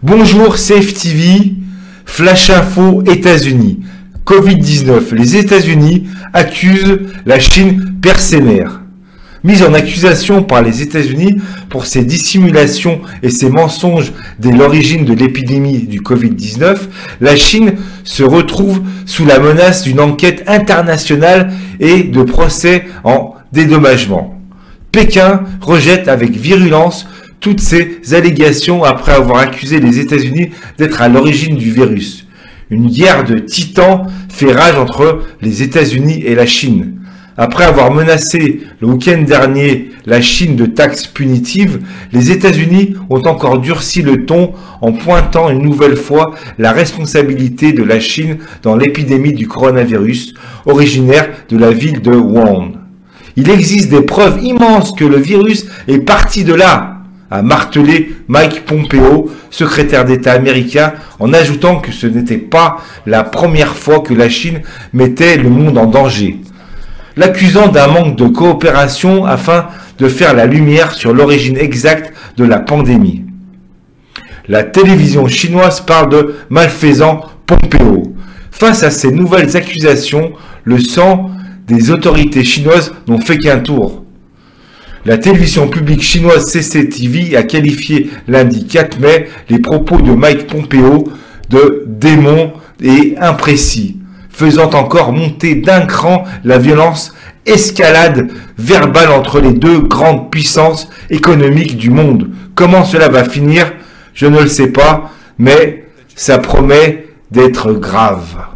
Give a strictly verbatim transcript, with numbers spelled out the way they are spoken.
Bonjour C F T V, Flash Info États-Unis. Covid dix-neuf, les États-Unis accusent la Chine perd ses mères. Mise en accusation par les États-Unis pour ses dissimulations et ses mensonges dès l'origine de l'épidémie du Covid dix-neuf, la Chine se retrouve sous la menace d'une enquête internationale et de procès en dédommagement. Pékin rejette avec virulence toutes ces allégations après avoir accusé les États-Unis d'être à l'origine du virus. Une guerre de titans fait rage entre les États-Unis et la Chine. Après avoir menacé le week-end dernier la Chine de taxes punitives, les États-Unis ont encore durci le ton en pointant une nouvelle fois la responsabilité de la Chine dans l'épidémie du coronavirus, originaire de la ville de Wuhan. Il existe des preuves immenses que le virus est parti de là, a martelé Mike Pompeo, secrétaire d'État américain, en ajoutant que ce n'était pas la première fois que la Chine mettait le monde en danger, l'accusant d'un manque de coopération afin de faire la lumière sur l'origine exacte de la pandémie. La télévision chinoise parle de malfaisant Pompeo. Face à ces nouvelles accusations, le sang des autorités chinoises n'ont fait qu'un tour. La télévision publique chinoise C C T V a qualifié lundi quatre mai les propos de Mike Pompeo de démons et imprécis, faisant encore monter d'un cran la violence escalade verbale entre les deux grandes puissances économiques du monde. Comment cela va finir, je ne le sais pas, mais ça promet d'être grave.